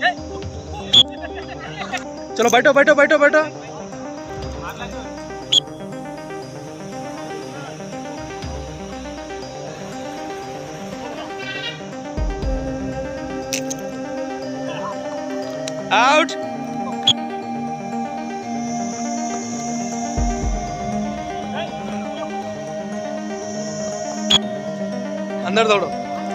चलो बैठो बैठो बैठो बैठो। आउट। अंदर दौड़ो।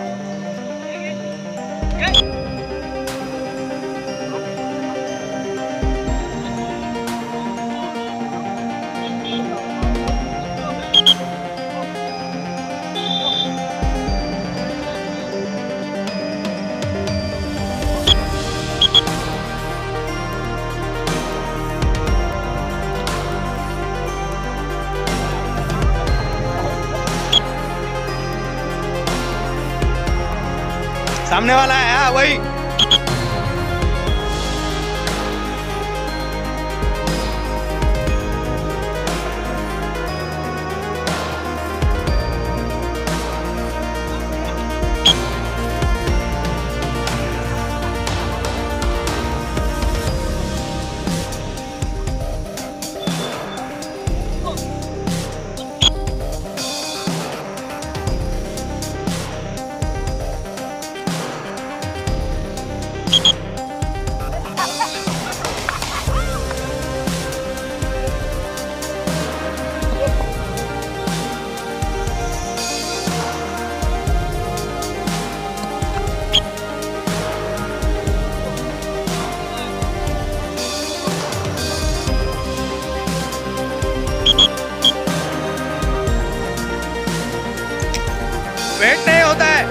सामने वाला है। हाँ वही। वेट नहीं होता है।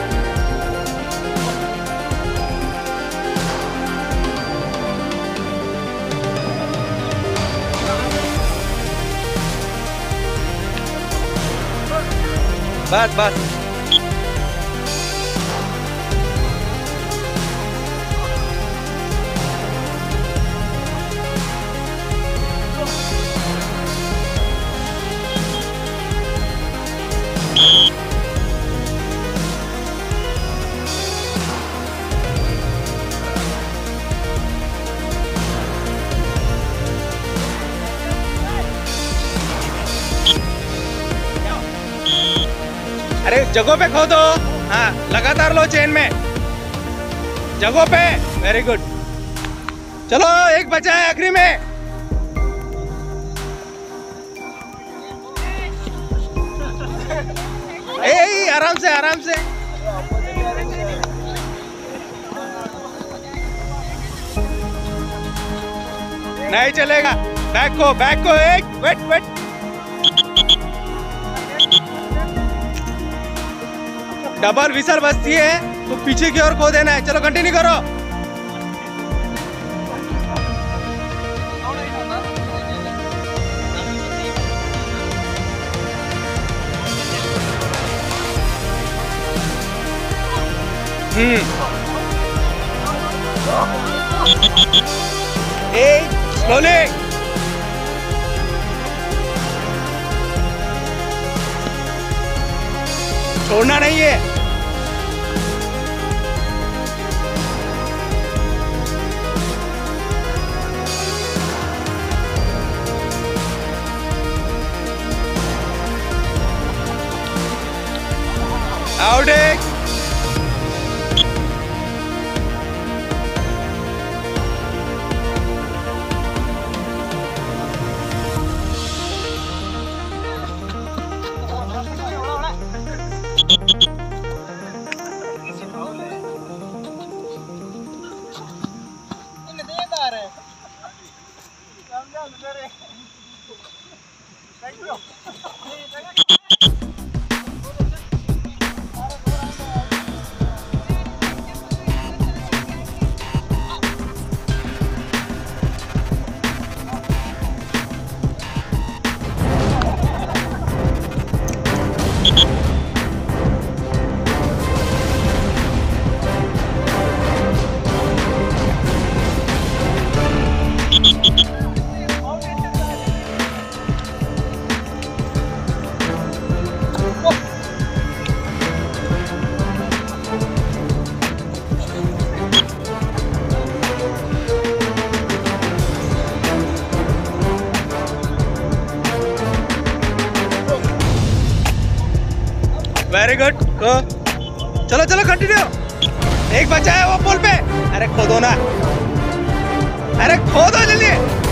बस बस। अरे जगहों पे खो दो। हाँ लगातार लो चेन में, जगहों पे। Very good. चलो एक बचा है आखिरी में। ए आराम से आराम से। नहीं चलेगा। बैक को एक वेट वेट। डबल विसल बजती है तो पीछे की ओर खो देना है। चलो कंटिन्यू करो। स्लोली। छोड़ना नहीं है। आउट एक। Very good. चलो चलो कंटिन्यू। एक बचा है वो पोल पे। अरे खोदो ना, अरे खोदो जल्दी।